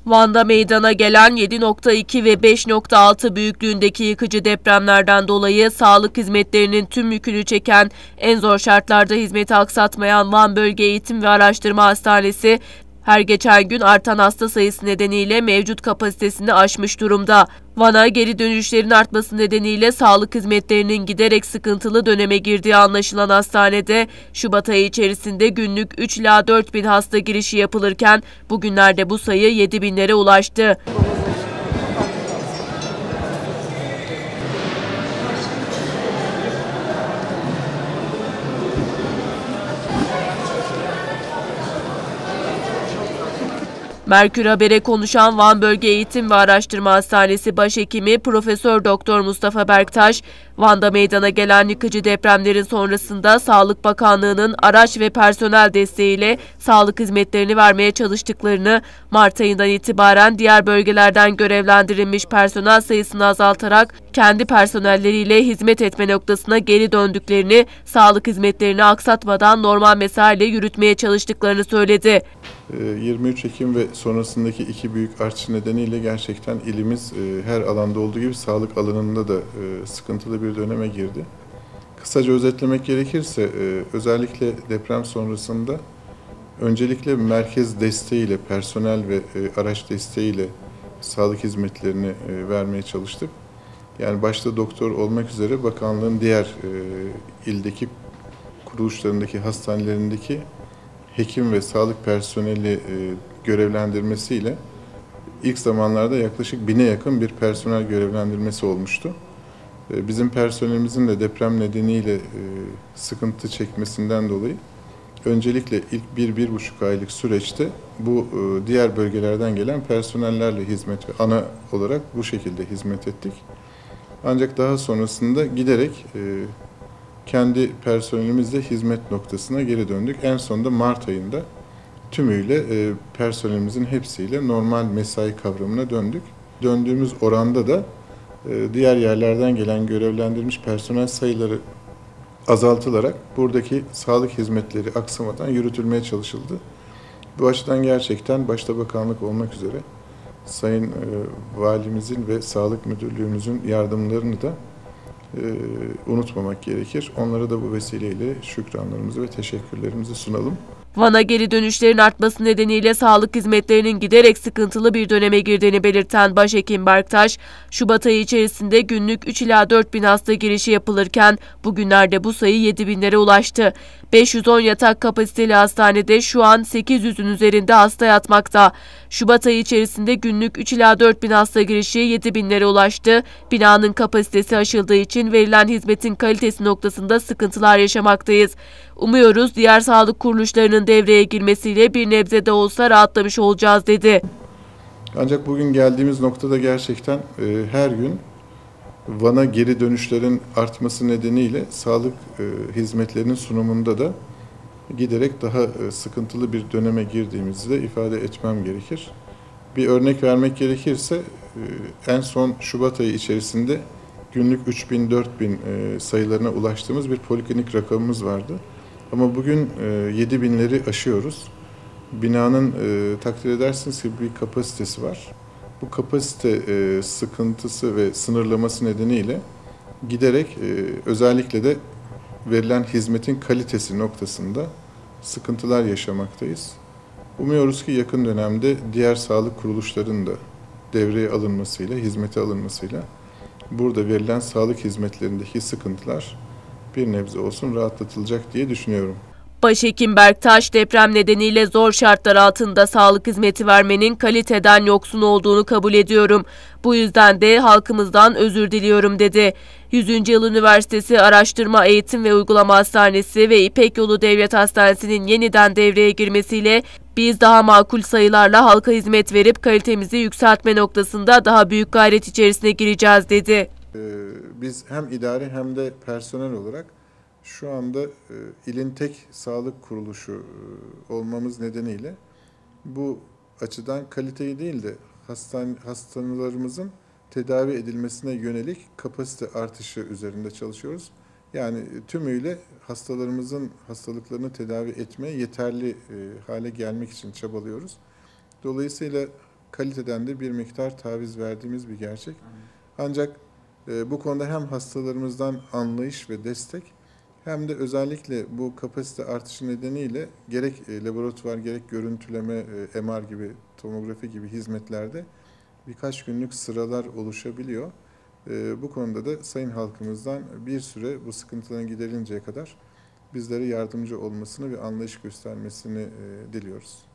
Van'da meydana gelen 7,2 ve 5,6 büyüklüğündeki yıkıcı depremlerden dolayı sağlık hizmetlerinin tüm yükünü çeken, en zor şartlarda hizmeti aksatmayan Van Bölge Eğitim ve Araştırma Hastanesi, her geçen gün artan hasta sayısı nedeniyle mevcut kapasitesini aşmış durumda. Van'a geri dönüşlerin artması nedeniyle sağlık hizmetlerinin giderek sıkıntılı döneme girdiği anlaşılan hastanede, Şubat ayı içerisinde günlük 3 ila 4 bin hasta girişi yapılırken bugünlerde bu sayı 7 binlere ulaştı. Merkür Haber'e konuşan Van Bölge Eğitim ve Araştırma Hastanesi Başhekimi Profesör Doktor Mustafa Berktaş, Van'da meydana gelen yıkıcı depremlerin sonrasında Sağlık Bakanlığı'nın araç ve personel desteğiyle sağlık hizmetlerini vermeye çalıştıklarını, Mart ayından itibaren diğer bölgelerden görevlendirilmiş personel sayısını azaltarak kendi personelleriyle hizmet etme noktasına geri döndüklerini, sağlık hizmetlerini aksatmadan normal mesaiyle yürütmeye çalıştıklarını söyledi. 23 Ekim ve sonrasındaki iki büyük artış nedeniyle gerçekten ilimiz her alanda olduğu gibi sağlık alanında da sıkıntılı bir döneme girdi. Kısaca özetlemek gerekirse özellikle deprem sonrasında öncelikle merkez desteğiyle, personel ve araç desteğiyle sağlık hizmetlerini vermeye çalıştık. Yani başta doktor olmak üzere bakanlığın diğer ildeki kuruluşlarındaki, hastanelerindeki hekim ve sağlık personeli görevlendirmesiyle ilk zamanlarda yaklaşık 1000'e yakın bir personel görevlendirmesi olmuştu. Bizim personelimizin de deprem nedeniyle sıkıntı çekmesinden dolayı öncelikle ilk 1-1,5 aylık süreçte bu diğer bölgelerden gelen personellerle hizmet ve ana olarak bu şekilde hizmet ettik. Ancak daha sonrasında giderek kendi personelimizle hizmet noktasına geri döndük. En sonunda Mart ayında tümüyle personelimizin hepsiyle normal mesai kavramına döndük. Döndüğümüz oranda da diğer yerlerden gelen görevlendirilmiş personel sayıları azaltılarak buradaki sağlık hizmetleri aksamadan yürütülmeye çalışıldı. Bu açıdan gerçekten başta bakanlık olmak üzere Sayın Valimizin ve Sağlık Müdürlüğümüzün yardımlarını da unutmamak gerekir. Onlara da bu vesileyle şükranlarımızı ve teşekkürlerimizi sunalım. Van'a geri dönüşlerin artması nedeniyle sağlık hizmetlerinin giderek sıkıntılı bir döneme girdiğini belirten Başhekim Berktaş, Şubat ayı içerisinde günlük 3 ila 4 bin hasta girişi yapılırken bugünlerde bu sayı 7 binlere ulaştı. 510 yatak kapasiteli hastanede şu an 800'ün üzerinde hasta yatmakta. Şubat ayı içerisinde günlük 3 ila 4 bin hasta girişi 7 binlere ulaştı. Binanın kapasitesi aşıldığı için verilen hizmetin kalitesi noktasında sıkıntılar yaşamaktayız. Umuyoruz diğer sağlık kuruluşlarının devreye girmesiyle bir nebze de olsa rahatlamış olacağız, dedi. Ancak bugün geldiğimiz noktada gerçekten her gün Van'a geri dönüşlerin artması nedeniyle sağlık hizmetlerinin sunumunda da giderek daha sıkıntılı bir döneme girdiğimizi de ifade etmem gerekir. Bir örnek vermek gerekirse en son Şubat ayı içerisinde günlük 3000-4000 sayılarına ulaştığımız bir poliklinik rakamımız vardı. Ama bugün 7000'leri aşıyoruz. Binanın takdir edersiniz ki bir kapasitesi var. Bu kapasite sıkıntısı ve sınırlaması nedeniyle giderek özellikle de verilen hizmetin kalitesi noktasında sıkıntılar yaşamaktayız. Umuyoruz ki yakın dönemde diğer sağlık kuruluşlarının da devreye alınmasıyla, hizmete alınmasıyla burada verilen sağlık hizmetlerindeki sıkıntılar bir nebze olsun rahatlatılacak diye düşünüyorum. Başhekim Berktaş, deprem nedeniyle zor şartlar altında sağlık hizmeti vermenin kaliteden yoksun olduğunu kabul ediyorum. Bu yüzden de halkımızdan özür diliyorum, dedi. 100. Yıl Üniversitesi Araştırma Eğitim ve Uygulama Hastanesi ve İpek Yolu Devlet Hastanesi'nin yeniden devreye girmesiyle biz daha makul sayılarla halka hizmet verip kalitemizi yükseltme noktasında daha büyük gayret içerisine gireceğiz, dedi. Biz hem idari hem de personel olarak şu anda ilin tek sağlık kuruluşu olmamız nedeniyle bu açıdan kaliteyi değil de hastalarımızın tedavi edilmesine yönelik kapasite artışı üzerinde çalışıyoruz. Yani tümüyle hastalarımızın hastalıklarını tedavi etmeye yeterli hale gelmek için çabalıyoruz. Dolayısıyla kaliteden de bir miktar taviz verdiğimiz bir gerçek. Ancak bu konuda hem hastalarımızdan anlayış ve destek hem de özellikle bu kapasite artışı nedeniyle gerek laboratuvar gerek görüntüleme, MR gibi, tomografi gibi hizmetlerde birkaç günlük sıralar oluşabiliyor. Bu konuda da sayın halkımızdan bir süre bu sıkıntıların giderinceye kadar bizlere yardımcı olmasını ve anlayış göstermesini diliyoruz.